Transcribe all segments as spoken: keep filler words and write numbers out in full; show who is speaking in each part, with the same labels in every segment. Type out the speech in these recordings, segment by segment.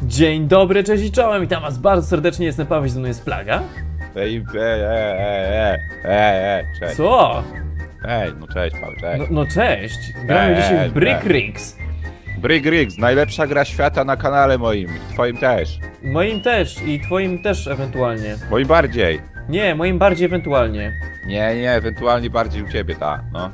Speaker 1: Dzień dobry, cześć i czołem, witam was bardzo serdecznie, jestem Paweł, ze mną jest Plaga.
Speaker 2: Ej, ej, ej, ej, ej, cześć.
Speaker 1: Co?
Speaker 2: Ej, no cześć Paweł, cześć.
Speaker 1: No, no cześć, gramy
Speaker 2: Ej,
Speaker 1: dzisiaj w
Speaker 2: ej,
Speaker 1: Brick
Speaker 2: ej.
Speaker 1: Rigs.
Speaker 2: Brick Rigs, najlepsza gra świata na kanale moim, twoim też.
Speaker 1: Moim też i twoim też ewentualnie.
Speaker 2: Moim bardziej.
Speaker 1: Nie, moim bardziej ewentualnie.
Speaker 2: Nie, nie, ewentualnie bardziej u ciebie, tak, no.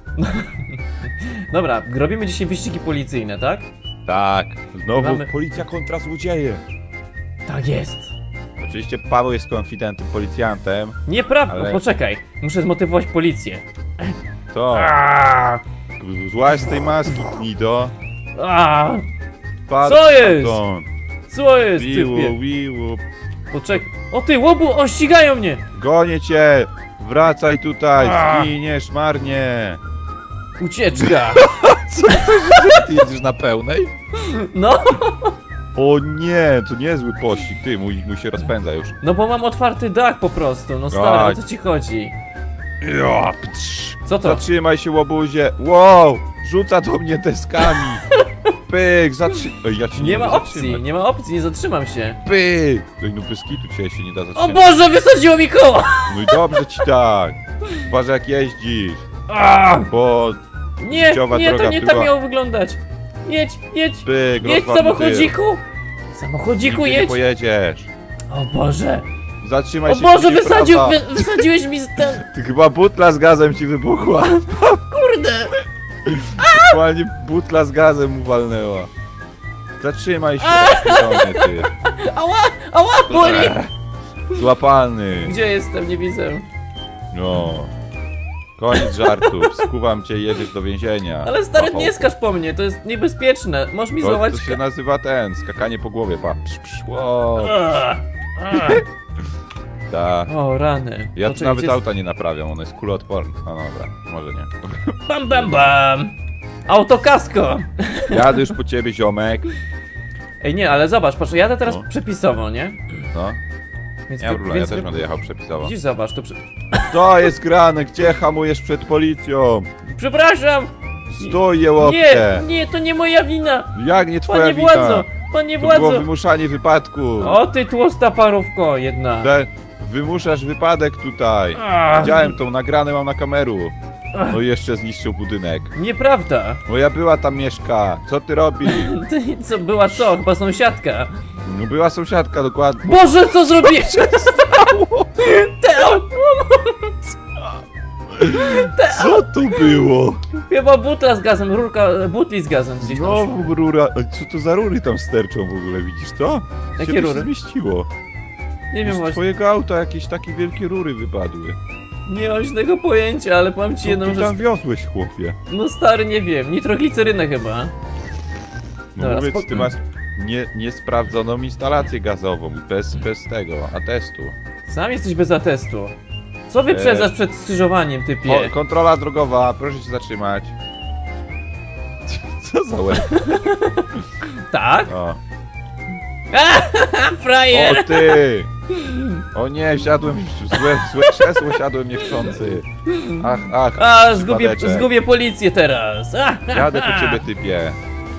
Speaker 1: Dobra, robimy dzisiaj wyścigi policyjne, tak?
Speaker 2: Tak, znowu
Speaker 1: Mamy-
Speaker 2: policja kontra złodzieje.
Speaker 1: Tak jest.
Speaker 2: Oczywiście Paweł jest konfidentem, policjantem.
Speaker 1: Nieprawda,
Speaker 2: Ale-
Speaker 1: no poczekaj, muszę zmotywować policję.
Speaker 2: To,
Speaker 1: Aaaa!
Speaker 2: złaź z tej maski, gnido.
Speaker 1: Aaaa!
Speaker 2: Patrz
Speaker 1: Co jest?
Speaker 2: stąd.
Speaker 1: Co jest,
Speaker 2: Wiło,
Speaker 1: typie?
Speaker 2: wiło.
Speaker 1: Poczekaj. O ty, łobu, o, ścigają mnie!
Speaker 2: Gonię cię, wracaj tutaj,
Speaker 1: A.
Speaker 2: zginiesz marnie.
Speaker 1: Ucieczka!
Speaker 2: Co ty jedziesz na pełnej?
Speaker 1: No,
Speaker 2: O nie, to niezły pościg, ty, mój, mój się rozpędza już.
Speaker 1: no bo mam otwarty dach po prostu, no stary, o
Speaker 2: Right.
Speaker 1: co ci chodzi?
Speaker 2: Ja, pcz.
Speaker 1: Co to?
Speaker 2: Zatrzymaj się, łobuzie. Wow, rzuca do mnie deskami. Pyk, zatrzymaj. Ja ci nie
Speaker 1: Nie ma
Speaker 2: mogę
Speaker 1: opcji,
Speaker 2: zatrzymać.
Speaker 1: nie ma opcji, nie zatrzymam się.
Speaker 2: Pyk. Ej, no bez kitu cię się nie da
Speaker 1: O
Speaker 2: zatrzymać.
Speaker 1: Boże, wysadziło mi koło!
Speaker 2: No i dobrze ci tak. Uważaj jak jeździsz,
Speaker 1: A!
Speaker 2: bo
Speaker 1: Nie,
Speaker 2: Życiowa
Speaker 1: nie, to
Speaker 2: droga
Speaker 1: nie tak
Speaker 2: była.
Speaker 1: miało wyglądać. Jedź, jedź,
Speaker 2: pyk,
Speaker 1: jedź
Speaker 2: rozwalny
Speaker 1: samochodziku!
Speaker 2: tył.
Speaker 1: Samochodziku,
Speaker 2: Nigdzie nie
Speaker 1: jedź!
Speaker 2: pojedziesz.
Speaker 1: O Boże!
Speaker 2: Zatrzymaj
Speaker 1: O
Speaker 2: się.
Speaker 1: Boże,
Speaker 2: pilnie
Speaker 1: wysadził,
Speaker 2: prawa.
Speaker 1: wy, wysadziłeś mi z ten...
Speaker 2: Ty chyba butla z gazem ci wybuchła.
Speaker 1: Kurde!
Speaker 2: Dokładnie butla z gazem uwalnęła. Zatrzymaj się, Johnny, ty.
Speaker 1: Ała, ała, boli!
Speaker 2: Złapany.
Speaker 1: Gdzie jestem, nie widzę.
Speaker 2: No. Koniec żartów. Skuwam cię i jedziesz do więzienia.
Speaker 1: Ale stary,
Speaker 2: Paweł.
Speaker 1: nie skacz po mnie, to jest niebezpieczne. Możesz mi
Speaker 2: To,
Speaker 1: złamać...
Speaker 2: to się nazywa ten, skakanie po głowie, pa. Psz, psz, wow.
Speaker 1: Ach, ach.
Speaker 2: Ta.
Speaker 1: O, rany.
Speaker 2: Ja tu
Speaker 1: Poczekaj,
Speaker 2: nawet
Speaker 1: gdzie-
Speaker 2: auta nie naprawiam, one jest kuloodporne. No dobra, może nie.
Speaker 1: Bam, bam, bam! Autokasko!
Speaker 2: Jadę już po ciebie, ziomek.
Speaker 1: Ej, nie, ale zobacz, patrz, jadę teraz
Speaker 2: No.
Speaker 1: przepisowo, nie?
Speaker 2: No,
Speaker 1: Więc,
Speaker 2: nie ma
Speaker 1: wy-
Speaker 2: problemu, ja
Speaker 1: więc
Speaker 2: też
Speaker 1: wy-
Speaker 2: będę jechał przepisowo.
Speaker 1: Widzisz, zobacz, to przy...
Speaker 2: To jest grane, gdzie hamujesz przed policją?
Speaker 1: Przepraszam!
Speaker 2: Stój,
Speaker 1: Nie,
Speaker 2: jełopcie!
Speaker 1: nie, to nie moja wina!
Speaker 2: Jak nie twoja
Speaker 1: Panie
Speaker 2: wina?
Speaker 1: władzo! Panie
Speaker 2: To było
Speaker 1: władzo!
Speaker 2: wymuszanie wypadku.
Speaker 1: O ty tłusta parówko jedna!
Speaker 2: Te, wymuszasz wypadek tutaj.
Speaker 1: Ach,
Speaker 2: Widziałem to, nagrane mam na kameru. No i jeszcze zniszczył budynek.
Speaker 1: Nieprawda!
Speaker 2: Moja była tam mieszka. Co ty robisz?
Speaker 1: Ty, co, była co? Chyba sąsiadka.
Speaker 2: No była sąsiadka dokładnie.
Speaker 1: Boże, co zrobiłeś? Teo!
Speaker 2: Co to było?
Speaker 1: Chyba butla z gazem, rurka, butli z gazem gdzieś tam szła.
Speaker 2: Znowu rura. Ej, co to za rury tam sterczą w ogóle, widzisz to?
Speaker 1: Jakie
Speaker 2: Się by
Speaker 1: rury?
Speaker 2: się zmieściło.
Speaker 1: Nie wiem
Speaker 2: Z
Speaker 1: właśnie,
Speaker 2: twojego auta jakieś takie wielkie rury wypadły.
Speaker 1: nie mam żadnego pojęcia, ale powiem ci
Speaker 2: Co
Speaker 1: jedną
Speaker 2: ty
Speaker 1: rzecz.
Speaker 2: tam wiozłeś, chłopie?
Speaker 1: No stary, nie wiem, nitroglicerynę chyba.
Speaker 2: No
Speaker 1: Dobra,
Speaker 2: mówię ci,
Speaker 1: spoko-
Speaker 2: ty masz nie, niesprawdzoną instalację gazową, bez, bez tego, atestu.
Speaker 1: Sam jesteś bez atestu. Co wyprzedzasz przed skrzyżowaniem,
Speaker 2: Ko
Speaker 1: typie?
Speaker 2: kontrola drogowa, proszę się zatrzymać. Co za łeb?
Speaker 1: Tak?
Speaker 2: O.
Speaker 1: Frajer!
Speaker 2: O ty! O nie, siadłem w złe, złe krzesło, siadłem niechcący. Ach, ach,
Speaker 1: A, zgubię,
Speaker 2: przypadeczek.
Speaker 1: zgubię policję teraz.
Speaker 2: Jadę po ciebie, typie.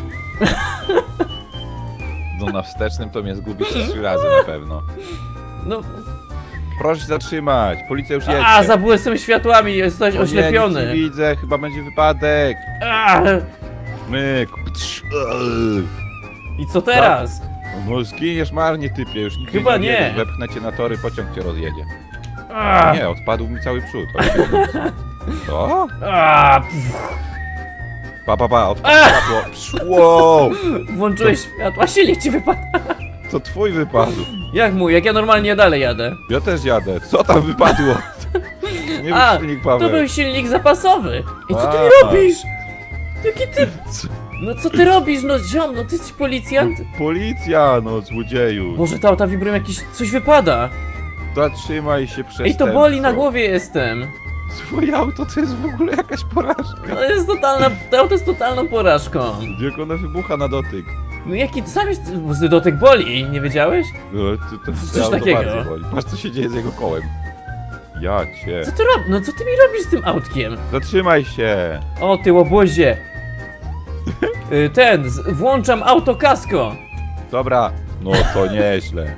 Speaker 2: No na wstecznym to mnie zgubisz trzy razy na pewno.
Speaker 1: No,
Speaker 2: Proszę się zatrzymać, policja już jedzie.
Speaker 1: a, zabłysłem światłami, jesteś
Speaker 2: O nie,
Speaker 1: oślepiony.
Speaker 2: nic nie widzę, chyba będzie wypadek.
Speaker 1: A,
Speaker 2: Myk. Ptrz, eee.
Speaker 1: I co teraz?
Speaker 2: No zginiesz marnie, typie, już nigdzie
Speaker 1: Chyba
Speaker 2: nie
Speaker 1: nie.
Speaker 2: jedziesz. Wepchnę cię na tory, pociąg cię rozjedzie.
Speaker 1: A,
Speaker 2: Nie, odpadł mi cały przód. ale to nic. Co?
Speaker 1: a, pff,
Speaker 2: Pa, pa, pa, odpadło światło. Psz, wow.
Speaker 1: włączyłeś światła, silnik ci wypadł.
Speaker 2: To twój wypadł.
Speaker 1: Jak mój, jak ja normalnie dalej jadę.
Speaker 2: Ja też jadę. Co tam wypadło? Nie
Speaker 1: A,
Speaker 2: był silnik, Paweł.
Speaker 1: to był silnik zapasowy. I co ty
Speaker 2: A.
Speaker 1: mi robisz? Jaki ty...
Speaker 2: Co?
Speaker 1: No co ty robisz, no ziom, no ty jesteś policjant?
Speaker 2: Policja, no złodzieju.
Speaker 1: Boże, te auta wibrują, jakiś... coś wypada.
Speaker 2: Zatrzymaj się przestępco.
Speaker 1: Ej, to boli, na głowie jestem.
Speaker 2: Swoje auto to jest w ogóle jakaś porażka.
Speaker 1: To jest totalna... to auto jest totalną porażką.
Speaker 2: Jak ona wybucha na dotyk.
Speaker 1: No jaki, ty sam jest... dotyk boli, nie wiedziałeś?
Speaker 2: No, to, to, to,
Speaker 1: Coś
Speaker 2: auto
Speaker 1: takiego.
Speaker 2: bardzo boli. Patrz co się dzieje z jego kołem. Ja cię.
Speaker 1: Co ty robisz? No co ty mi robisz z tym autkiem?
Speaker 2: Zatrzymaj się.
Speaker 1: O, ty łobuzie. Y, Ten, z- włączam autokasko.
Speaker 2: Dobra, No to nieźle.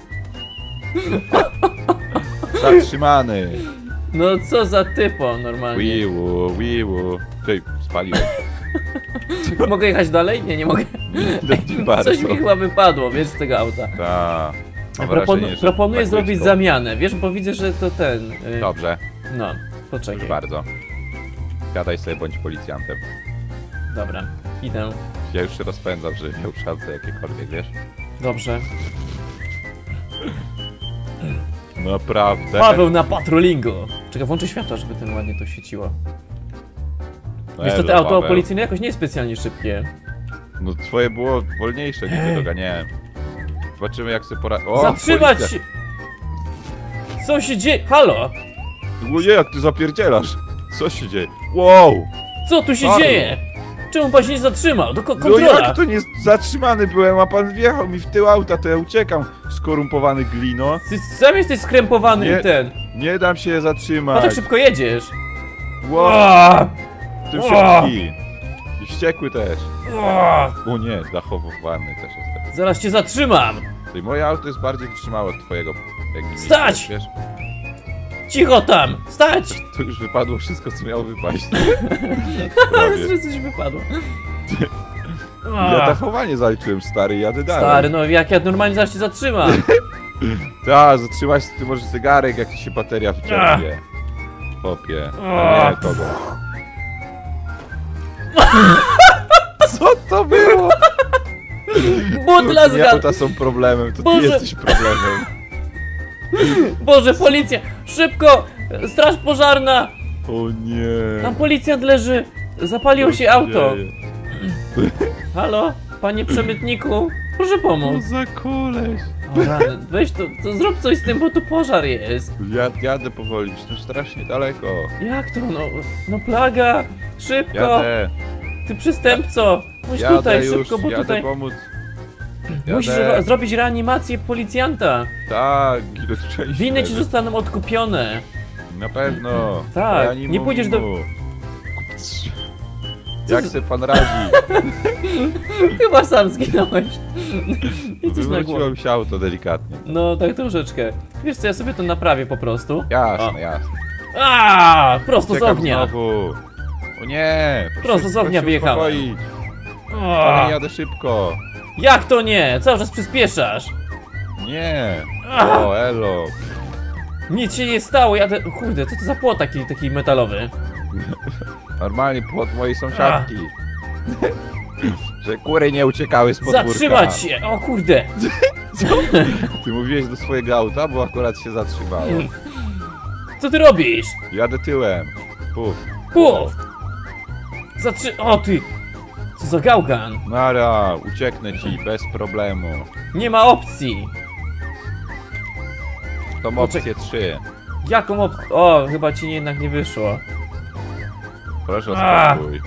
Speaker 2: Zatrzymany.
Speaker 1: No co za typo normalnie.
Speaker 2: Wiu, wiu. Czej, spaliłem.
Speaker 1: Mogę jechać dalej? Nie, nie mogę. Coś mi chyba wypadło, wiesz, z tego auta.
Speaker 2: Ta.
Speaker 1: Proponu proponuję zrobić zamianę, wiesz, bo widzę, że to ten... Yy...
Speaker 2: Dobrze.
Speaker 1: No, poczekaj.
Speaker 2: Proszę bardzo. Gadaj sobie, bądź policjantem.
Speaker 1: Dobra, idę.
Speaker 2: Ja już się rozpędzam, żeby miał szanse jakiekolwiek, wiesz?
Speaker 1: Dobrze.
Speaker 2: Naprawdę.
Speaker 1: Paweł na patrollingu. Czekaj, włączę światło, żeby ten ładnie to świeciło.
Speaker 2: No
Speaker 1: Niestety
Speaker 2: elo,
Speaker 1: auto
Speaker 2: Paweł.
Speaker 1: policyjne jakoś nie jest specjalnie szybkie.
Speaker 2: No twoje było wolniejsze, nie
Speaker 1: Ej.
Speaker 2: doganiałem. Zobaczymy jak sobie pora... O,
Speaker 1: Zatrzymać
Speaker 2: policja.
Speaker 1: się! Co się dzieje? Halo?
Speaker 2: Ojej, jak ty zapierdzielasz! Co się dzieje? Wow!
Speaker 1: Co tu się
Speaker 2: Halo?
Speaker 1: dzieje? Czemu pan się nie zatrzymał? Do ko
Speaker 2: No
Speaker 1: kontrola!
Speaker 2: jak to nie zatrzymany byłem, a pan wjechał mi w tył auta, to ja uciekam, skorumpowany glino.
Speaker 1: Ty sam jesteś skrępowany
Speaker 2: Nie.
Speaker 1: i ten.
Speaker 2: Nie dam się
Speaker 1: A
Speaker 2: zatrzymać.
Speaker 1: tak szybko jedziesz.
Speaker 2: Wow,
Speaker 1: Aaaa!
Speaker 2: ty
Speaker 1: Aaaa!
Speaker 2: szybki. I wściekły też.
Speaker 1: Aaaa!
Speaker 2: O nie, dachowany też jestem.
Speaker 1: Zaraz cię zatrzymam!
Speaker 2: Ty, moje auto jest bardziej wytrzymałe od twojego. Jak mi
Speaker 1: Stać!
Speaker 2: Wiesz?
Speaker 1: Cicho tam! Stać!
Speaker 2: To już wypadło wszystko, co miało wypaść.
Speaker 1: Ale
Speaker 2: Prawie.
Speaker 1: coś wypadło.
Speaker 2: Ja dachowanie zaliczyłem, stary, jadę dalej.
Speaker 1: Stary, no jak ja normalnie zaraz cię zatrzymam.
Speaker 2: Tak, zatrzymać ty może zegarek, jak ci się bateria wyczerpie. Popie. A nie, kogo. Co to było?
Speaker 1: Butla z
Speaker 2: Nie,
Speaker 1: gaz...
Speaker 2: auta są problemem, to
Speaker 1: Boże.
Speaker 2: ty jesteś problemem.
Speaker 1: Boże, policja! Szybko! Straż pożarna!
Speaker 2: O nie.
Speaker 1: Tam policjant leży! Zapaliło
Speaker 2: Co
Speaker 1: się auto!
Speaker 2: dzieje?
Speaker 1: Halo? Panie przemytniku? Proszę
Speaker 2: Co
Speaker 1: pomóc.
Speaker 2: za koleś.
Speaker 1: O rany, weź to, to zrób coś z tym, bo tu pożar jest.
Speaker 2: Ja, jadę powoli, to strasznie daleko.
Speaker 1: Jak to? No, no plaga! Szybko!
Speaker 2: Jadę,
Speaker 1: Ty przestępco! Musisz
Speaker 2: jadę
Speaker 1: tutaj,
Speaker 2: już,
Speaker 1: szybko, bo
Speaker 2: jadę
Speaker 1: tutaj...
Speaker 2: pomóc.
Speaker 1: Musisz
Speaker 2: Jadę.
Speaker 1: ro zrobić reanimację policjanta.
Speaker 2: Tak, ile tu części
Speaker 1: Winy ci
Speaker 2: leży.
Speaker 1: zostaną odkupione.
Speaker 2: Na pewno.
Speaker 1: Tak,
Speaker 2: Ja
Speaker 1: nie pójdziesz do-
Speaker 2: Kupc. Jak se pan radzi?
Speaker 1: Chyba sam zginąłeś. Jesteś na głowie.
Speaker 2: Wywróciło mi się auto delikatnie.
Speaker 1: No, tak troszeczkę. Wiesz co, ja sobie to naprawię po prostu.
Speaker 2: Jasne,
Speaker 1: O.
Speaker 2: jasne.
Speaker 1: A, prosto z
Speaker 2: Czekam
Speaker 1: ognia.
Speaker 2: znowu. O nie!
Speaker 1: Prosto z
Speaker 2: proszę
Speaker 1: ognia
Speaker 2: się
Speaker 1: wyjechałem.
Speaker 2: uspokoić.
Speaker 1: O,
Speaker 2: Ale jadę szybko.
Speaker 1: jak to nie? Cały czas przyspieszasz.
Speaker 2: Nie.
Speaker 1: Ach.
Speaker 2: O, elo.
Speaker 1: Nic się nie stało, jadę... Kurde, co to za płot taki, taki metalowy?
Speaker 2: Normalnie płot mojej sąsiadki. Że kury nie uciekały z podwórka.
Speaker 1: Zatrzymać się! O kurde!
Speaker 2: Ty mówiłeś do swojego auta, bo akurat się zatrzymało.
Speaker 1: Co ty robisz?
Speaker 2: Jadę tyłem. Puf.
Speaker 1: Puf! Zatrzy... O ty! Co za gałgan?
Speaker 2: Nara, ucieknę ci bez problemu.
Speaker 1: Nie ma opcji!
Speaker 2: To opcję trzy.
Speaker 1: Jaką op... O, chyba ci jednak nie wyszło.
Speaker 2: Proszę o
Speaker 1: A.
Speaker 2: spokój.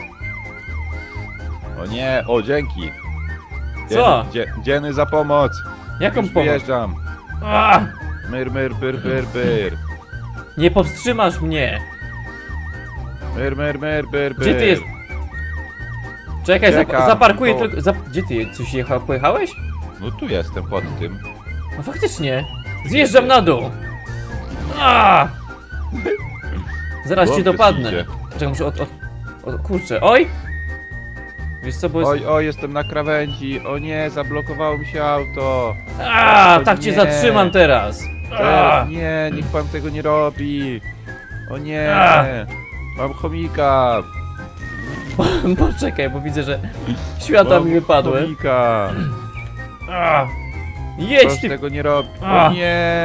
Speaker 2: O nie, o dzięki.
Speaker 1: Co?
Speaker 2: Dzień, dzie, dzienny za pomoc.
Speaker 1: Jaką
Speaker 2: Już
Speaker 1: pomoc?
Speaker 2: wyjeżdżam.
Speaker 1: A!
Speaker 2: Myr, myr, pyr, pyr, pyr.
Speaker 1: Nie powstrzymasz mnie!
Speaker 2: Myr, myr, myr, pyr, pyr.
Speaker 1: Gdzie ty jest? Czekaj, zap
Speaker 2: Czekam,
Speaker 1: zaparkuję
Speaker 2: bo-
Speaker 1: tylko... Zap Gdzie ty? Coś jecha pojechałeś?
Speaker 2: No tu jestem pod tym.
Speaker 1: No faktycznie. Zjeżdżam na dół. A! Zaraz cię
Speaker 2: Dobrze
Speaker 1: dopadnę.
Speaker 2: idzie.
Speaker 1: Czekaj, muszę od, od, od... Kurczę, oj! Wiesz co, bo jest...
Speaker 2: Oj, oj, jestem na krawędzi. O nie, zablokowało mi się auto.
Speaker 1: A,
Speaker 2: o
Speaker 1: tak cię
Speaker 2: nie.
Speaker 1: zatrzymam teraz. A!
Speaker 2: Teraz, nie, niech pan tego nie robi. O nie.
Speaker 1: A.
Speaker 2: Mam chomika.
Speaker 1: Poczekaj, bo widzę, że światła
Speaker 2: Mam
Speaker 1: mi wypadły.
Speaker 2: chomika.
Speaker 1: A! Jedź
Speaker 2: Proszę
Speaker 1: ty...
Speaker 2: tego nie robi.
Speaker 1: A.
Speaker 2: O nie.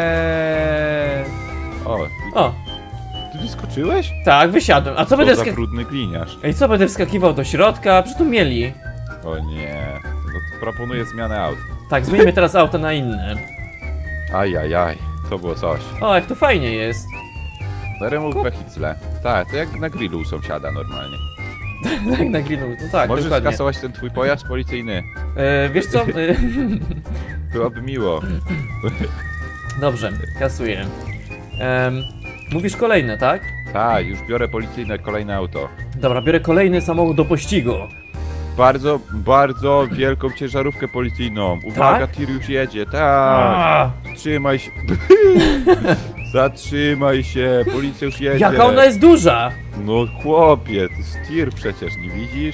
Speaker 2: O,
Speaker 1: O,
Speaker 2: ty wyskoczyłeś?
Speaker 1: tak, wysiadłem. A co
Speaker 2: Co
Speaker 1: będę
Speaker 2: za
Speaker 1: wskak...
Speaker 2: brudny gliniarz.
Speaker 1: Ej, co będę wskakiwał do środka? Przecież tu mieli.
Speaker 2: O nie. No to proponuję zmianę aut.
Speaker 1: Tak, zmieńmy teraz auto na inne.
Speaker 2: Ajajaj, to było coś.
Speaker 1: O, jak to fajnie jest.
Speaker 2: Remove vehicle. Tak, to jak na grillu u sąsiada normalnie.
Speaker 1: Tak, na grillu. No tak,
Speaker 2: Możesz
Speaker 1: dokładnie.
Speaker 2: skasować ten twój pojazd policyjny.
Speaker 1: E, wiesz co? E,
Speaker 2: Byłoby miło.
Speaker 1: Dobrze, kasuję. Em, mówisz kolejne, tak?
Speaker 2: Tak, już biorę policyjne kolejne auto.
Speaker 1: Dobra, biorę kolejny samochód do pościgu.
Speaker 2: bardzo, bardzo wielką ciężarówkę policyjną. Uwaga,
Speaker 1: Tak?
Speaker 2: tir już jedzie, tak.
Speaker 1: A,
Speaker 2: Zatrzymaj się. Zatrzymaj się, policja już jedzie.
Speaker 1: jaka ona jest duża!
Speaker 2: No chłopie, to jest tir przecież, nie widzisz?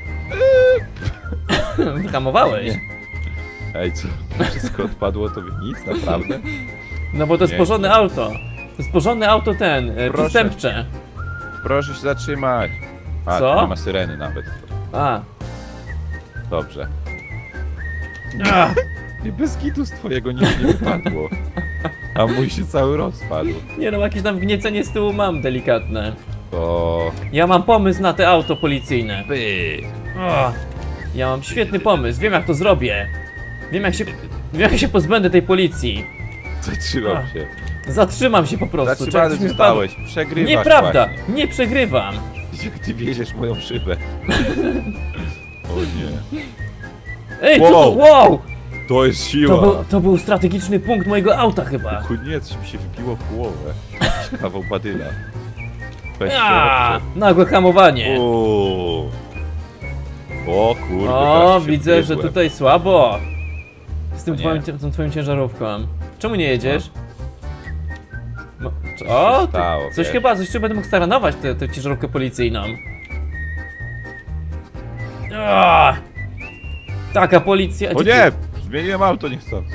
Speaker 1: Hamowałeś.
Speaker 2: Nie. Ej, co? Wszystko odpadło, to nic, naprawdę?
Speaker 1: No bo to jest
Speaker 2: Nie.
Speaker 1: porządne auto. To jest porządne auto ten, e,
Speaker 2: Proszę.
Speaker 1: przestępcze.
Speaker 2: Proszę się zatrzymać. A,
Speaker 1: Co?
Speaker 2: tu nie ma syreny nawet.
Speaker 1: A.
Speaker 2: Dobrze.
Speaker 1: A.
Speaker 2: I bez kitu z twojego nic nie wypadło. A mój się cały rozpadł.
Speaker 1: Nie no, jakieś tam wgniecenie z tyłu mam delikatne.
Speaker 2: To...
Speaker 1: Ja mam pomysł na te auto policyjne.
Speaker 2: By.
Speaker 1: O, ja mam świetny pomysł, wiem jak to zrobię. Wiem jak się, wiem jak się pozbędę tej policji.
Speaker 2: Zatrzymam
Speaker 1: A.
Speaker 2: się.
Speaker 1: Zatrzymam się po prostu.
Speaker 2: Zatrzymany
Speaker 1: Czegoś mi
Speaker 2: zostałeś. Przegrywasz
Speaker 1: Nieprawda,
Speaker 2: właśnie.
Speaker 1: nie przegrywam.
Speaker 2: Jak ty wieziesz moją szybę. O nie.
Speaker 1: Ej, co to?
Speaker 2: Wow.
Speaker 1: Wow!
Speaker 2: To jest
Speaker 1: To
Speaker 2: siła.
Speaker 1: był, to był strategiczny punkt mojego auta chyba.
Speaker 2: Koniec mi się wybiło w głowę. Jakiś kawał badyla. Weź się
Speaker 1: A,
Speaker 2: odczep.
Speaker 1: nagłe hamowanie.
Speaker 2: O, o kurde.
Speaker 1: O,
Speaker 2: teraz się
Speaker 1: widzę, że
Speaker 2: wbiegłem.
Speaker 1: tutaj słabo. Z tym
Speaker 2: O nie.
Speaker 1: twoim, cie- tą twoją ciężarówką. Czemu nie jedziesz? No,
Speaker 2: Coś
Speaker 1: o,
Speaker 2: się
Speaker 1: ty-
Speaker 2: stało,
Speaker 1: coś
Speaker 2: wiesz.
Speaker 1: chyba, coś tu będę mógł staranować tę tę ciężarówkę policyjną. A, taka policja.
Speaker 2: O nie! Zmieniłem auto niechcący.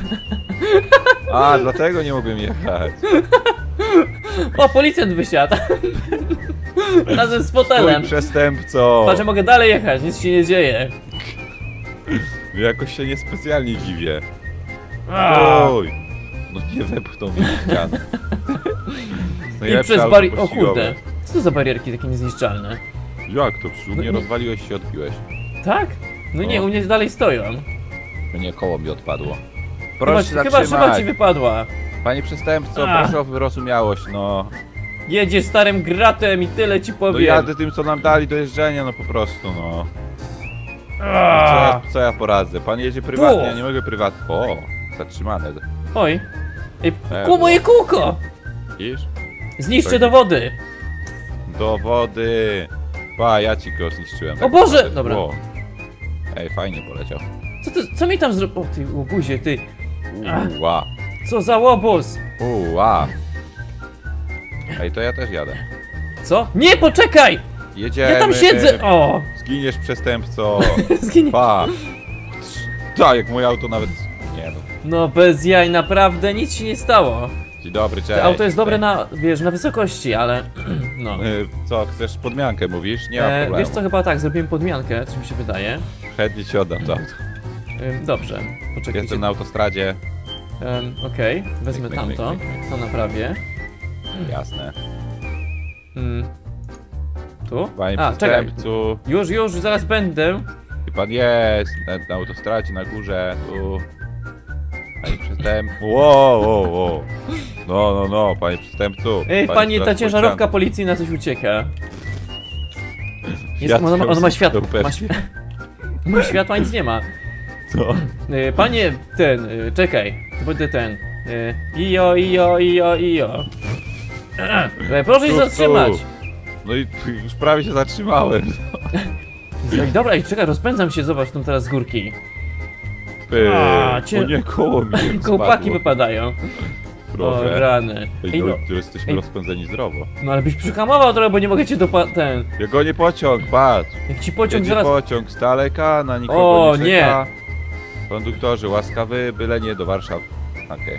Speaker 2: A, dlatego nie mogłem jechać.
Speaker 1: O, policjant wysiadł. Razem z fotelem.
Speaker 2: Stój, przestępco!
Speaker 1: Patrz, ja mogę dalej jechać, nic się nie dzieje.
Speaker 2: Jakoś się niespecjalnie dziwię.
Speaker 1: A,
Speaker 2: Oj! No nie wepchnął mnie w ścianę.
Speaker 1: I przez bari... O kurde. Co to za barierki takie niezniszczalne?
Speaker 2: Jak to? Przecież u mnie
Speaker 1: No-
Speaker 2: rozwaliłeś się, odbiłeś.
Speaker 1: Tak? No nie,
Speaker 2: No.
Speaker 1: u mnie dalej stoją.
Speaker 2: Nie, koło mi odpadło.
Speaker 1: Chyba,
Speaker 2: Proszę się
Speaker 1: chyba szyba
Speaker 2: zatrzymać.
Speaker 1: ci wypadła.
Speaker 2: Panie przestępco,
Speaker 1: A.
Speaker 2: proszę o wyrozumiałość, no.
Speaker 1: Jedziesz starym gratem i tyle ci
Speaker 2: No
Speaker 1: powiem.
Speaker 2: jadę tym, co nam dali do jeżdżenia, no po prostu, no. Co
Speaker 1: A.
Speaker 2: ja, co ja poradzę? Pan jedzie prywatnie,
Speaker 1: Fu.
Speaker 2: ja nie mogę prywatnie. O, zatrzymane.
Speaker 1: Oj. Ej,
Speaker 2: E,
Speaker 1: ku moje kółko!
Speaker 2: Widzisz?
Speaker 1: Zniszczę
Speaker 2: Tak.
Speaker 1: dowody.
Speaker 2: Do wody. Pa, ja ci go zniszczyłem.
Speaker 1: O Boże!
Speaker 2: naprawdę.
Speaker 1: Dobra.
Speaker 2: Wow. Ej, fajnie poleciał.
Speaker 1: Co, ty, co mi tam zrobił? O ty łobuzie, ty. Ach.
Speaker 2: Ła.
Speaker 1: Co za łobuz?
Speaker 2: Ła. Ej, to ja też jadę.
Speaker 1: Co? Nie, poczekaj!
Speaker 2: Jedziemy.
Speaker 1: Ja tam siedzę! O!
Speaker 2: Zginiesz przestępco.
Speaker 1: Zginie.
Speaker 2: Pa. Tak, jak moje auto nawet... Nie no.
Speaker 1: No bez jaj, naprawdę nic się nie stało.
Speaker 2: Dzień dobry, cześć.
Speaker 1: To auto jest dobre na, wiesz, na wysokości, ale... No.
Speaker 2: Y, Co, chcesz podmiankę, mówisz? Nie ma
Speaker 1: E,
Speaker 2: problemu.
Speaker 1: wiesz co, chyba tak, zrobiłem podmiankę, co mi się wydaje.
Speaker 2: Chętnie ci oddam to auto.
Speaker 1: Ym, dobrze, poczekajcie.
Speaker 2: Jestem na autostradzie.
Speaker 1: Ym, Okej, wezmę
Speaker 2: Myk, myk, myk,
Speaker 1: tamto,
Speaker 2: myk, myk.
Speaker 1: to naprawię.
Speaker 2: Jasne.
Speaker 1: Ym. Tu?
Speaker 2: Panie
Speaker 1: A, czekaj.
Speaker 2: przestępcu.
Speaker 1: Już, już, zaraz będę.
Speaker 2: Gdzie pan jest? Na, na autostradzie, na górze, tu. Panie przestępcu. Wow, wow, wow. No, no, no, panie przestępcu.
Speaker 1: Ej,
Speaker 2: Pan
Speaker 1: pani,
Speaker 2: jest
Speaker 1: ta
Speaker 2: teraz
Speaker 1: ciężarówka
Speaker 2: policjantem.
Speaker 1: policyjna coś ucieka. Jest,
Speaker 2: Światło
Speaker 1: ona, ona ma światło,
Speaker 2: zniknął
Speaker 1: ma,
Speaker 2: pewnie.
Speaker 1: świ ma światła, nic nie ma.
Speaker 2: Co?
Speaker 1: Y, Panie, ten, y, czekaj, to będzie ten. y, Ijo, ijo, ijo, ijo. E, Proszę się
Speaker 2: Tu, tu.
Speaker 1: zatrzymać.
Speaker 2: No i już prawie się zatrzymałem.
Speaker 1: Ej, dobra, i czekaj, rozpędzam się, zobacz tam teraz z górki.
Speaker 2: Py.
Speaker 1: A, cię-
Speaker 2: O nie, koło mi się
Speaker 1: Kołpaki
Speaker 2: spadło.
Speaker 1: wypadają. O,
Speaker 2: Trochę.
Speaker 1: rany.
Speaker 2: Ej,
Speaker 1: Ej,
Speaker 2: no,
Speaker 1: no,
Speaker 2: tu jesteśmy
Speaker 1: ej.
Speaker 2: rozpędzeni zdrowo.
Speaker 1: no ale byś przyhamował trochę, bo nie mogę cię dopa... ten...
Speaker 2: Ja gonię pociąg, patrz.
Speaker 1: Jak ci pociąg
Speaker 2: Jedzie
Speaker 1: zaraz...
Speaker 2: pociąg z daleka, na nikogo
Speaker 1: O,
Speaker 2: nie
Speaker 1: nie.
Speaker 2: czeka. Konduktorzy łaskawy, byle nie do Warszawy. Okej.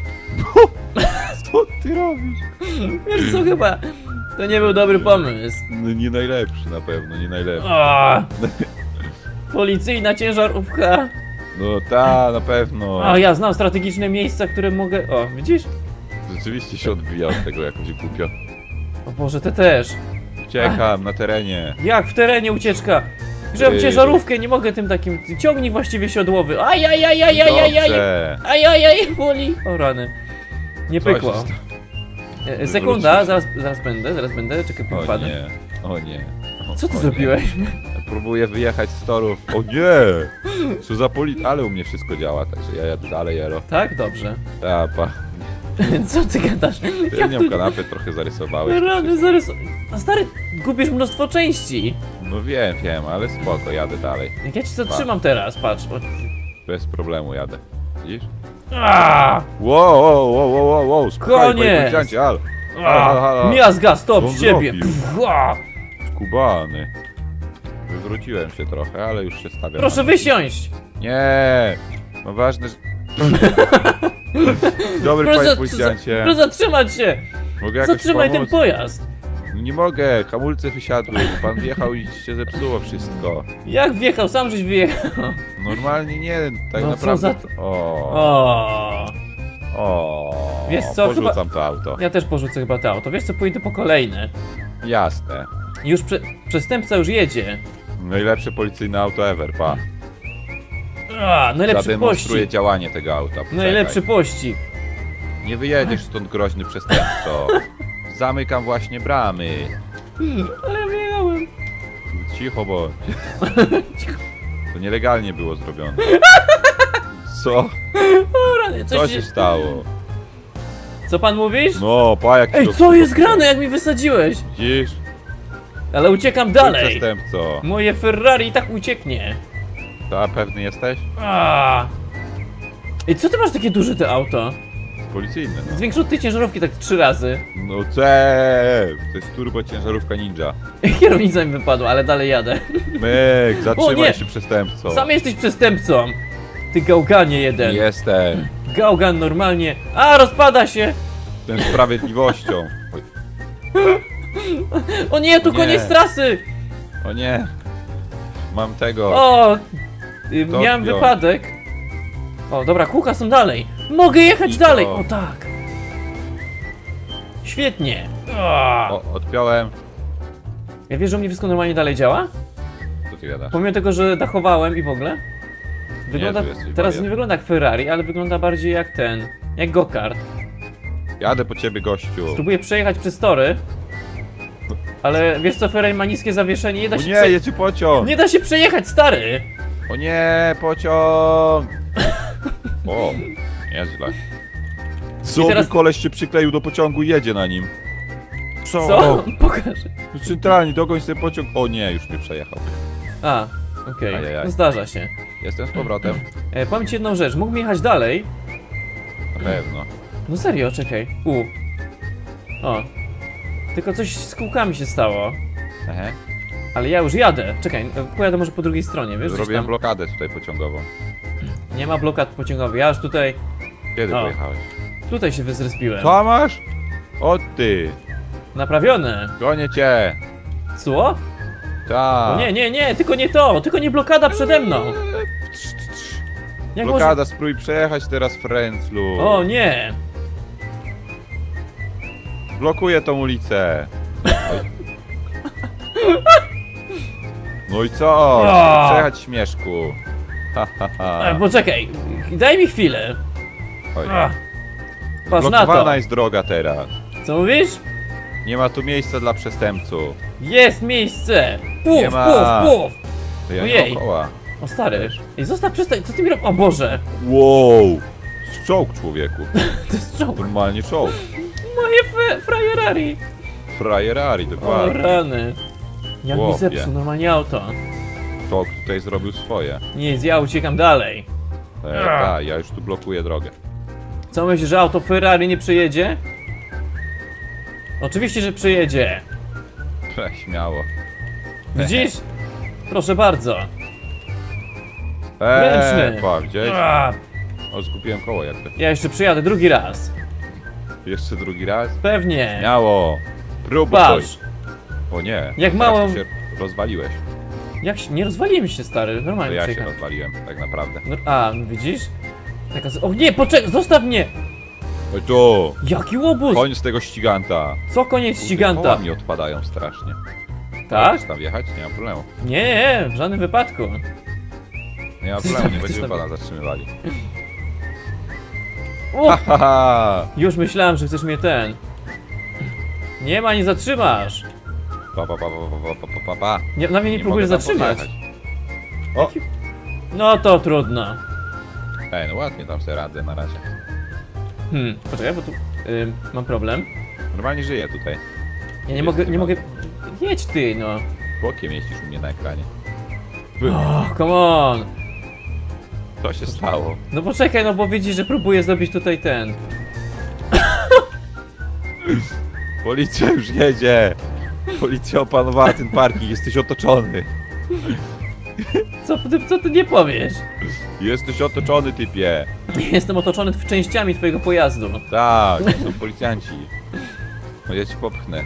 Speaker 2: Co ty robisz?
Speaker 1: Wiesz co, chyba... To nie był dobry pomysł.
Speaker 2: No, nie najlepszy na pewno, nie najlepszy.
Speaker 1: O! Policyjna ciężarówka.
Speaker 2: No ta, na pewno.
Speaker 1: A ja znam strategiczne miejsca, które mogę... O, widzisz?
Speaker 2: Rzeczywiście się odbija od tego jakoś głupio.
Speaker 1: O Boże, te też.
Speaker 2: Uciekam na terenie.
Speaker 1: Jak w terenie ucieczka? Grzeb
Speaker 2: Ty.
Speaker 1: ciężarówkę, nie mogę tym takim... Ciągnij właściwie siodłowy. Aj, aj, aj, aj, aj, aj, aj,
Speaker 2: Dobrze.
Speaker 1: aj, aj, aj, boli. O rany. Nie
Speaker 2: Co się
Speaker 1: pykło.
Speaker 2: stało?
Speaker 1: E, e, Sekunda, zaraz, zaraz będę, zaraz będę, czekaj,
Speaker 2: O
Speaker 1: wypadnę.
Speaker 2: nie, o nie. O,
Speaker 1: Co ty
Speaker 2: o
Speaker 1: zrobiłeś?
Speaker 2: Nie. Próbuję wyjechać z torów. O nie! Co za polit... Ale u mnie wszystko działa, także ja jadę dalej, jaro.
Speaker 1: Tak? Dobrze.
Speaker 2: Ta, pa.
Speaker 1: Co ty gadasz? Jak
Speaker 2: Tylnią
Speaker 1: tu...
Speaker 2: kanapę trochę zarysowałeś.
Speaker 1: Rany, zaraz... A stary, gubisz mnóstwo części.
Speaker 2: No wiem, wiem, ale spoko, jadę dalej.
Speaker 1: Jak ja ci zatrzymam teraz, patrz. O...
Speaker 2: Bez problemu jadę. Widzisz?
Speaker 1: Aaa!
Speaker 2: Wow, wow, wow, wow, wow, wow, spokojnie, panie
Speaker 1: Koniec!
Speaker 2: policjancie, halo. Halo, halo, halo.
Speaker 1: Miazga, stop,
Speaker 2: Co on
Speaker 1: z ciebie!
Speaker 2: zrobił?
Speaker 1: Pff, a!
Speaker 2: Skubany. Wywróciłem się trochę, ale już się stawiam.
Speaker 1: Proszę
Speaker 2: na-
Speaker 1: wysiąść!
Speaker 2: Nie, no ważne, że... Dobry
Speaker 1: Proszę,
Speaker 2: panie
Speaker 1: za-
Speaker 2: policjancie.
Speaker 1: proszę zatrzymać się!
Speaker 2: Mogę jakoś
Speaker 1: Zatrzymaj ten
Speaker 2: pomóc?
Speaker 1: pojazd!
Speaker 2: Nie mogę, hamulce wysiadły, pan wjechał i się zepsuło wszystko.
Speaker 1: Jak wjechał, sam żeś wyjechał.
Speaker 2: Normalnie nie, tak
Speaker 1: No co
Speaker 2: naprawdę...
Speaker 1: za-
Speaker 2: O,
Speaker 1: O,
Speaker 2: o,
Speaker 1: Wiesz co,
Speaker 2: porzucam
Speaker 1: chyba-
Speaker 2: to auto.
Speaker 1: ja też porzucę chyba to auto. Wiesz co, pójdę po kolejne.
Speaker 2: Jasne.
Speaker 1: Już prze, przestępca już jedzie.
Speaker 2: Najlepsze policyjne auto ever, pa.
Speaker 1: A, najlepszy
Speaker 2: Zademonstruję
Speaker 1: pościg.
Speaker 2: działanie tego auta. Poczekaj.
Speaker 1: Najlepszy pościg.
Speaker 2: Nie wyjedziesz stąd, groźny przestępco. Zamykam właśnie bramy.
Speaker 1: Ale wyjechałem.
Speaker 2: Cicho bądź. To nielegalnie było zrobione. Co?
Speaker 1: O, rany,
Speaker 2: Co
Speaker 1: coś
Speaker 2: się
Speaker 1: się...
Speaker 2: stało?
Speaker 1: Co pan mówisz?
Speaker 2: No, pa jak
Speaker 1: Ej,
Speaker 2: się
Speaker 1: co jest
Speaker 2: rozpoczął.
Speaker 1: grane, jak mi wysadziłeś?
Speaker 2: Widzisz?
Speaker 1: Ale uciekam
Speaker 2: Ty
Speaker 1: dalej.
Speaker 2: przestępco.
Speaker 1: Moje Ferrari i tak ucieknie.
Speaker 2: Ta pewny jesteś?
Speaker 1: A. Ej, co ty masz takie duże te auto?
Speaker 2: Policyjny, no.
Speaker 1: Zwiększył ty ciężarówki tak trzy razy.
Speaker 2: No ce, to jest turbo ciężarówka ninja.
Speaker 1: Kierownica mi wypadła, ale dalej jadę.
Speaker 2: Myk,
Speaker 1: O,
Speaker 2: zatrzymaj
Speaker 1: nie.
Speaker 2: się przestępco.
Speaker 1: Sam jesteś przestępcą. Ty gałganie jeden.
Speaker 2: Jestem.
Speaker 1: Gałgan normalnie. A, rozpada się.
Speaker 2: Ten sprawiedliwością. Oj,
Speaker 1: O nie, tu
Speaker 2: Nie.
Speaker 1: koniec trasy.
Speaker 2: o nie. Mam tego.
Speaker 1: O, y,
Speaker 2: To
Speaker 1: miałem
Speaker 2: wziął.
Speaker 1: wypadek. O, dobra, kółka są dalej. Mogę jechać
Speaker 2: I
Speaker 1: dalej.
Speaker 2: to.
Speaker 1: O tak. Świetnie. O.
Speaker 2: O, odpiąłem.
Speaker 1: Ja wiesz, że u mnie wszystko normalnie dalej działa?
Speaker 2: Co ty gadasz?
Speaker 1: Pomimo tego, że dachowałem i w ogóle. Wygląda,
Speaker 2: Jezu, jesteś
Speaker 1: teraz
Speaker 2: wariat.
Speaker 1: nie wygląda jak Ferrari, ale wygląda bardziej jak ten, jak go-kart.
Speaker 2: Jadę po ciebie, gościu.
Speaker 1: Spróbuję przejechać przez tory. Ale wiesz co, Ferrari ma niskie zawieszenie, nie da
Speaker 2: O
Speaker 1: się
Speaker 2: nie,
Speaker 1: prze...
Speaker 2: jedzie pociąg.
Speaker 1: Nie da się przejechać, stary!
Speaker 2: O nie, pociąg. O, nieźle. Co,
Speaker 1: I teraz-
Speaker 2: by koleś się przykleił do pociągu i jedzie na nim? Co?
Speaker 1: Co? Pokaż.
Speaker 2: Centralnie, dogoń sobie pociąg. O nie, już mnie przejechał.
Speaker 1: A, okej,
Speaker 2: Ajajaj.
Speaker 1: no zdarza się.
Speaker 2: Jestem z powrotem.
Speaker 1: E, powiem ci jedną rzecz, mógłbym jechać dalej.
Speaker 2: Na pewno.
Speaker 1: No serio, czekaj. U. O. Tylko coś z kółkami się stało.
Speaker 2: Ehe.
Speaker 1: Ale ja już jadę. Czekaj, e, pojadę może po drugiej stronie, wiesz? gdzieś
Speaker 2: Zrobiłem
Speaker 1: tam.
Speaker 2: blokadę tutaj pociągową.
Speaker 1: Nie ma blokad pociągowych, ja już tutaj...
Speaker 2: Kiedy
Speaker 1: O.
Speaker 2: pojechałeś?
Speaker 1: Tutaj się wyzrespiłem.
Speaker 2: Co masz? O ty!
Speaker 1: Naprawione.
Speaker 2: Gonię cię!
Speaker 1: Co?
Speaker 2: Ta.
Speaker 1: O nie, nie, nie, tylko nie to, tylko nie blokada przede mną. Jak
Speaker 2: Blokada, spróbuj przejechać teraz Frenzlu.
Speaker 1: Może... O nie.
Speaker 2: Blokuję tą ulicę. Oj. No i co?
Speaker 1: O.
Speaker 2: Przejechać śmieszku. Ha, ha, ha.
Speaker 1: A, poczekaj, daj mi chwilę.
Speaker 2: Oj.
Speaker 1: Ach. Patrz na to.
Speaker 2: Blokowana jest droga teraz.
Speaker 1: Co mówisz?
Speaker 2: Nie ma tu miejsca dla przestępców.
Speaker 1: Jest miejsce. Puf,
Speaker 2: Nie ma.
Speaker 1: puf, puf.
Speaker 2: To ja
Speaker 1: Ojej.
Speaker 2: nie mam koła.
Speaker 1: O stary. Ej, zostaw, przestań, co ty mi robisz? O Boże.
Speaker 2: Wow! Czołg, człowieku.
Speaker 1: To jest czołg.
Speaker 2: Normalnie czołg.
Speaker 1: Moje fe- frajerari.
Speaker 2: Frajerari,
Speaker 1: O
Speaker 2: dokładnie.
Speaker 1: rany. Jak mi
Speaker 2: Chłopie.
Speaker 1: zepsuł normalnie auto.
Speaker 2: Czołg tutaj zrobił swoje.
Speaker 1: Nic, ja uciekam dalej.
Speaker 2: E, ta, ja już tu blokuję drogę.
Speaker 1: Co myślisz, że auto Ferrari nie przejedzie? Oczywiście, że przejedzie.
Speaker 2: Ech, śmiało.
Speaker 1: Widzisz? Proszę bardzo.
Speaker 2: Eee,
Speaker 1: Ręczny.
Speaker 2: pa, widziałeś?
Speaker 1: A,
Speaker 2: O, zgubiłem koło jak to.
Speaker 1: ja jeszcze przyjadę drugi raz.
Speaker 2: Jeszcze drugi raz?
Speaker 1: Pewnie.
Speaker 2: Śmiało. Próbuj.
Speaker 1: Patrz.
Speaker 2: O nie.
Speaker 1: Jak
Speaker 2: teraz
Speaker 1: mało-
Speaker 2: ty się rozwaliłeś.
Speaker 1: Jak się... Nie rozwaliłem się, stary.
Speaker 2: To
Speaker 1: Normalnie
Speaker 2: ja się
Speaker 1: przejechałem.
Speaker 2: rozwaliłem, tak naprawdę.
Speaker 1: No, a, widzisz? Taka... z- O nie, poczekaj, zostaw mnie!
Speaker 2: Oj tu!
Speaker 1: Jaki łobuz!
Speaker 2: Koniec tego ściganta.
Speaker 1: Co koniec
Speaker 2: Kurde,
Speaker 1: ściganta?
Speaker 2: koła mi odpadają strasznie.
Speaker 1: Tak?
Speaker 2: Chcesz tam wjechać? Nie ma problemu.
Speaker 1: Nie, nie, w żadnym wypadku.
Speaker 2: Nie ma
Speaker 1: Chcesz
Speaker 2: problemu,
Speaker 1: tam-
Speaker 2: nie
Speaker 1: chcesz
Speaker 2: będziemy
Speaker 1: tam-
Speaker 2: pana zatrzymywali.
Speaker 1: O,
Speaker 2: Haha!
Speaker 1: już myślałem, że chcesz mnie ten. Nie ma, nie zatrzymasz.
Speaker 2: Pa, pa, pa, pa, pa, pa, pa, pa.
Speaker 1: Nie, na mnie nie, próbujesz
Speaker 2: mogę tam
Speaker 1: zatrzymać.
Speaker 2: podjechać. O!
Speaker 1: No to trudno.
Speaker 2: Ej, no ładnie tam sobie radzę na razie.
Speaker 1: Hmm, poczekaj, bo tu ym, mam problem.
Speaker 2: Normalnie żyję tutaj.
Speaker 1: Ja nie
Speaker 2: Jest
Speaker 1: mogę, nie
Speaker 2: chyba.
Speaker 1: mogę... Jedź ty, no.
Speaker 2: Bokiem jeździsz u mnie na ekranie.
Speaker 1: Oh, come on!
Speaker 2: Co się stało?
Speaker 1: No poczekaj, no bo widzisz, że próbuję zrobić tutaj ten.
Speaker 2: Policja już jedzie! Policja opanowała ten parking, jesteś otoczony.
Speaker 1: Co ty, co ty nie powiesz?
Speaker 2: Jesteś otoczony, typie.
Speaker 1: Jestem otoczony tw- częściami twojego pojazdu.
Speaker 2: Tak, to są policjanci. No ja ci popchnę.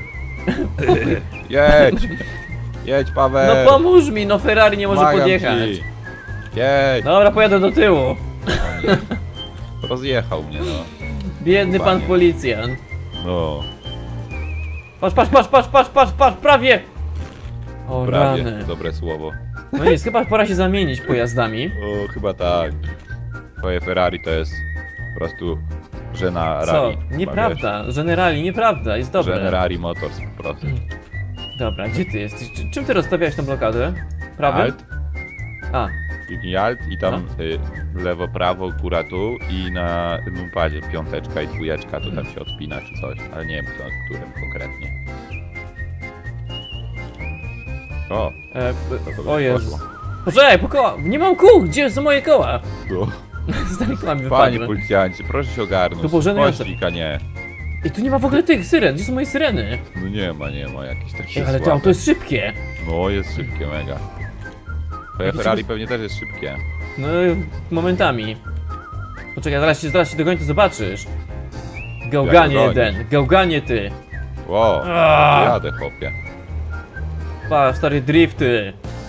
Speaker 2: Jedź! Jedź, Paweł!
Speaker 1: No pomóż mi, no Ferrari nie może
Speaker 2: Pomagam
Speaker 1: podjechać.
Speaker 2: ci. Jedź!
Speaker 1: Dobra, pojadę do tyłu.
Speaker 2: Rozjechał mnie, no.
Speaker 1: Biedny pan
Speaker 2: Panie.
Speaker 1: policjant.
Speaker 2: No,
Speaker 1: Patrz, patrz, patrz, patrz, patrz, patrz, patrz, prawie! O
Speaker 2: prawie.
Speaker 1: rany.
Speaker 2: Dobre słowo.
Speaker 1: No nic, chyba pora się zamienić pojazdami.
Speaker 2: O, chyba tak. Twoje Ferrari to jest po prostu żena
Speaker 1: Co?
Speaker 2: rally.
Speaker 1: Nieprawda, generali, nieprawda, jest dobre.
Speaker 2: Generali Motors po prostu.
Speaker 1: Dobra, gdzie ty jesteś? Czy- Czym ty rozstawiałeś tą blokadę? Prawym?
Speaker 2: Alt,
Speaker 1: A,
Speaker 2: kliknij Alt i tam y, lewo, prawo, góra tu i na numpadzie piąteczka i dwójeczka to tam się odpina czy coś, ale nie wiem kto, którym konkretnie. O,
Speaker 1: e,
Speaker 2: to kogoś
Speaker 1: o Jezu.
Speaker 2: poszło.
Speaker 1: Poczekaj, po koła! Nie mam kół! Gdzie są moje koła?
Speaker 2: No.
Speaker 1: Z tymi kołami
Speaker 2: Panie
Speaker 1: wypadły.
Speaker 2: policjancie, proszę się ogarnąć.
Speaker 1: To było żenujące.
Speaker 2: Poślika, nie.
Speaker 1: I tu nie ma w ogóle tych syren, gdzie są moje syreny?
Speaker 2: No nie ma, nie ma, jakieś takie
Speaker 1: Ej, ale to
Speaker 2: słabe.
Speaker 1: auto jest szybkie.
Speaker 2: No jest szybkie, mega. Twoje
Speaker 1: Wiecie,
Speaker 2: Ferrari
Speaker 1: co-
Speaker 2: pewnie też jest szybkie.
Speaker 1: No, momentami. Poczekaj, zaraz się, zaraz się dogonię, to zobaczysz. Gałganie
Speaker 2: Jak dogonisz?
Speaker 1: jeden, gałganie ty.
Speaker 2: Wow,
Speaker 1: Aaaa!
Speaker 2: jadę chłopie.
Speaker 1: Pa, stary drifty.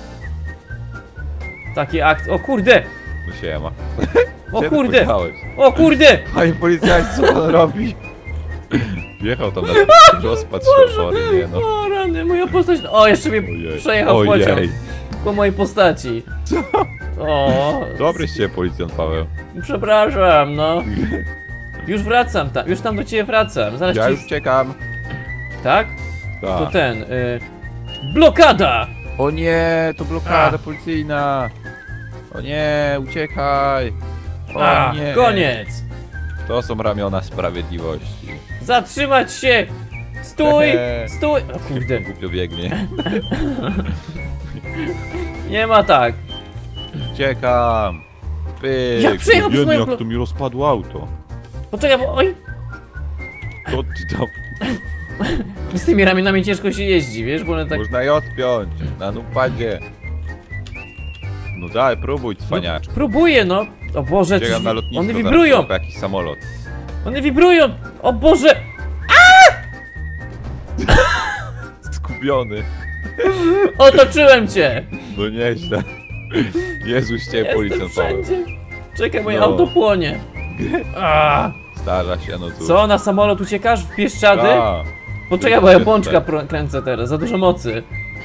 Speaker 1: Takie akcje. O kurde!
Speaker 2: No siema.
Speaker 1: O
Speaker 2: Gdzie ty
Speaker 1: kurde!
Speaker 2: pojechałeś?
Speaker 1: O kurde!
Speaker 2: Panie policjancie, co pan robi? Wjechał tam na rozpad szofory, nie no.
Speaker 1: O rany, moja postać. O, jeszcze mnie
Speaker 2: Ojej.
Speaker 1: przejechał pociąg.
Speaker 2: Ojej.
Speaker 1: Po mojej postaci. Co? O.
Speaker 2: Dobry z ciebie policjant, Paweł.
Speaker 1: Przepraszam, no. Już wracam tam, już tam do ciebie wracam. Zaraz
Speaker 2: Ja
Speaker 1: ci...
Speaker 2: już uciekam.
Speaker 1: Tak? To
Speaker 2: Tak.
Speaker 1: ten. Y... Blokada!
Speaker 2: O nie, to blokada
Speaker 1: A.
Speaker 2: policyjna. O nie, uciekaj. O
Speaker 1: A,
Speaker 2: nie.
Speaker 1: koniec!
Speaker 2: To są ramiona sprawiedliwości.
Speaker 1: Zatrzymać się! Stój! Stój! O kurde,
Speaker 2: Głupio biegnie.
Speaker 1: nie ma tak.
Speaker 2: Uciekam. Pyk.
Speaker 1: Jak przejechał przez
Speaker 2: Biedny,
Speaker 1: moją
Speaker 2: jak
Speaker 1: blo-
Speaker 2: to mi rozpadło auto.
Speaker 1: Poczekaj, bo oj!
Speaker 2: To ty tam...
Speaker 1: Z tymi ramionami ciężko się jeździ, wiesz, bo one tak...
Speaker 2: Można je odpiąć. Na numpadzie. No daj, próbuj, cwaniacz.
Speaker 1: Próbuję, no! O Boże,
Speaker 2: Czekam
Speaker 1: coś...
Speaker 2: na lotnisko,
Speaker 1: one
Speaker 2: zaraz
Speaker 1: wibrują!
Speaker 2: złapię jakiś samolot.
Speaker 1: One wibrują! O Boże!
Speaker 2: Skupiony.
Speaker 1: Otoczyłem cię!
Speaker 2: No nieźle. Jezus cię,
Speaker 1: Jestem
Speaker 2: policjant Paweł.
Speaker 1: wszędzie! Czekaj, moje
Speaker 2: No.
Speaker 1: auto płonie! A,
Speaker 2: Starza się, no cóż.
Speaker 1: co, na samolot uciekasz w Pieszczady?
Speaker 2: Ta.
Speaker 1: Poczekaj, bo ja bączka prą- kręcę teraz, za dużo mocy.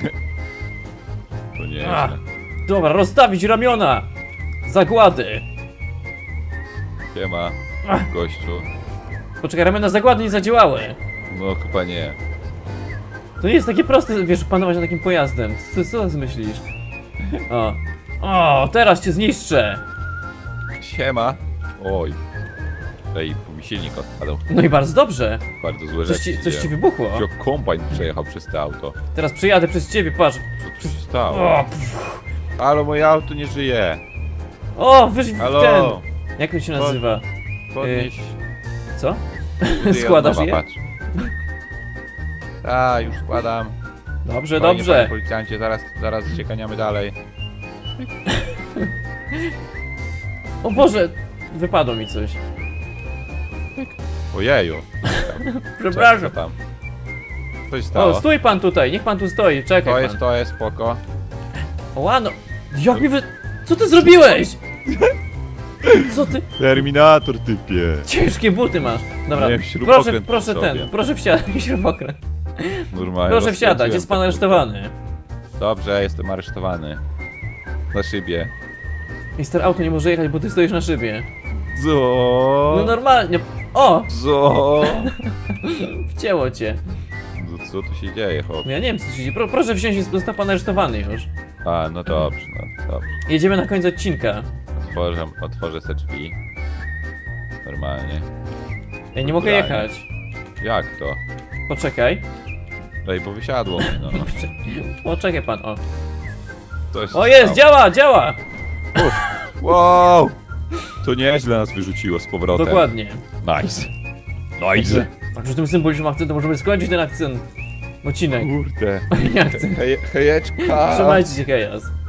Speaker 2: To
Speaker 1: A,
Speaker 2: nieźle.
Speaker 1: dobra, rozstawić ramiona! Zagłady!
Speaker 2: Siema,
Speaker 1: Ach.
Speaker 2: gościu.
Speaker 1: Poczekaj, ramiona zagłady nie zadziałały.
Speaker 2: No chyba nie.
Speaker 1: To nie jest takie proste, wiesz, panować nad takim pojazdem. Co, co ty myślisz? O. O, teraz cię zniszczę!
Speaker 2: Siema. Oj. Ej, mi silnik odpadł.
Speaker 1: No i bardzo dobrze.
Speaker 2: Bardzo złe
Speaker 1: Coś
Speaker 2: rzeczy
Speaker 1: ci, coś
Speaker 2: się
Speaker 1: ci
Speaker 2: dzieją.
Speaker 1: wybuchło.
Speaker 2: Jak kombajn przejechał przez to auto.
Speaker 1: Teraz przyjadę przez ciebie, patrz.
Speaker 2: Co tu się stało?
Speaker 1: O, pff.
Speaker 2: Halo, moje auto nie żyje.
Speaker 1: o wyż w
Speaker 2: Halo.
Speaker 1: ten. Jak on się nazywa?
Speaker 2: Podnieś.
Speaker 1: Co?
Speaker 2: Żyje
Speaker 1: Składasz
Speaker 2: od nowa,
Speaker 1: je?
Speaker 2: patrz. A, już składam.
Speaker 1: Dobrze,
Speaker 2: Fajnie,
Speaker 1: dobrze.
Speaker 2: Panie policjancie, zaraz, zaraz ciekaniamy dalej.
Speaker 1: O Boże, wypadło mi coś.
Speaker 2: Ojeju.
Speaker 1: Przepraszam.
Speaker 2: Co tam? Coś stało.
Speaker 1: O, stój pan tutaj, niech pan tu stoi, czekaj
Speaker 2: To
Speaker 1: pan.
Speaker 2: jest, to jest, spoko.
Speaker 1: O, łano. Jak mi wy... Co ty zrobiłeś? Co ty?
Speaker 2: Terminator, typie.
Speaker 1: Ciężkie buty masz. Dobra,
Speaker 2: Miałem śrubokręt
Speaker 1: proszę,
Speaker 2: przy
Speaker 1: proszę
Speaker 2: sobie.
Speaker 1: ten, proszę wsiadać, śrubokręt.
Speaker 2: Normalnie.
Speaker 1: Proszę wsiadać, jest pan
Speaker 2: rozkręciłem
Speaker 1: aresztowany.
Speaker 2: to. Dobrze, jestem aresztowany. Na szybie.
Speaker 1: Mister Auto nie może jechać, bo ty stoisz na szybie.
Speaker 2: Co?
Speaker 1: No normalnie. O!
Speaker 2: Co?
Speaker 1: Wcięło cię.
Speaker 2: No co tu się dzieje, chłop?
Speaker 1: No ja nie wiem co się dzieje. Pro, proszę wsiąść, został pan aresztowany już.
Speaker 2: A, no dobrze, no dobrze.
Speaker 1: Jedziemy na koniec odcinka.
Speaker 2: Otworzę, otworzę se drzwi. Normalnie.
Speaker 1: Ja nie mogę
Speaker 2: Idealnie.
Speaker 1: jechać.
Speaker 2: Jak to?
Speaker 1: Poczekaj.
Speaker 2: Ej, bo wysiadło mi, no.
Speaker 1: Poczekaj pan, o.
Speaker 2: Coś
Speaker 1: O
Speaker 2: się
Speaker 1: jest,
Speaker 2: stało.
Speaker 1: działa, działa!
Speaker 2: Uf, wow! To nieźle nas wyrzuciło z powrotem.
Speaker 1: Dokładnie.
Speaker 2: Nice. Nice.
Speaker 1: Także tym symbolicznym akcentem możemy skończyć ten akcent. Odcinek.
Speaker 2: Kurde.
Speaker 1: Nie akcent.
Speaker 2: Hej, hejeczka.
Speaker 1: Trzymajcie się, Chaos.